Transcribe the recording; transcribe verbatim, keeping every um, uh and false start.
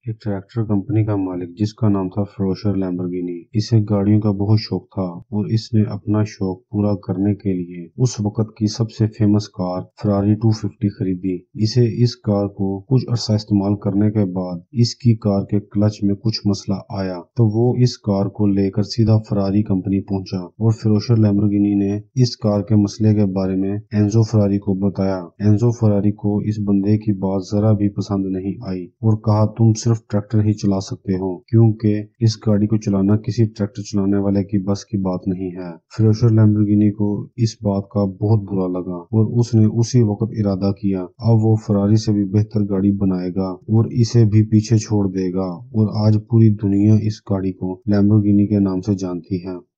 एक tractor company का मालिक जिसका नाम था फेरोशर लैम्बोर्गिनी। इसे गाड़ियों का बहुत शौक था और इसने अपना शौक पूरा करने के लिए उस वक्त की सबसे फेमस कार फरारी दो सौ पचास खरीदी। इसे इस कार को कुछ अर्सा इस्तेमाल करने के बाद इसकी कार के क्लच में कुछ मसला आया, तो वो इस कार को लेकर सीधा फरारी कंपनी पहुंचा और फेरोशर लैम्बोर्गिनी ने इस कार के मसले के बारे में एनजो फरारी को बताया। एनजो फरारी को इस बंदे की बात जरा भी पसंद नहीं आई और कहा, तुम सिर्फ ट्रैक्टर ही चला सकते हो, क्योंकि इस गाड़ी को चलाना किसी ट्रैक्टर चलाने वाले की बस की बात नहीं है। फेरोशर लैम्बोर्गिनी को इस बात का बहुत बुरा लगा और उसने उसी वक्त इरादा किया अब वो फरारी से भी बेहतर गाड़ी बनाएगा और इसे भी पीछे छोड़ देगा। और आज पूरी दुनिया इस गाड़ी को लैम्बोर्गिनी के नाम से जानती है।